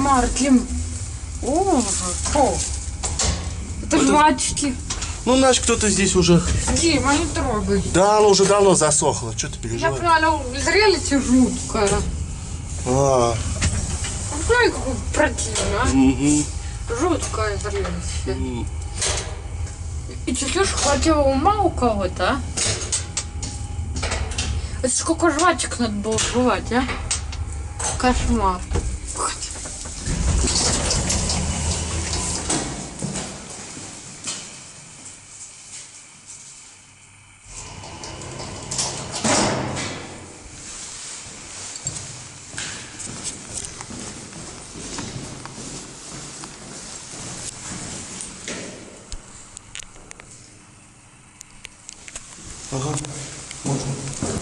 кошмар, Дим. Ужас. Фу. Это жвачки. Ну, значит, кто-то здесь уже... Дима, не трогай. Да, оно уже давно засохло. Что ты Я переживаешь? поняла, зрелище жуткое. А, Ой, какое противно, а. угу. Жуткое зрелище. И чуть-чуть хватило ума у кого-то, а? Это сколько жвачек надо было жевать, а? Кошмар. Ага, можно.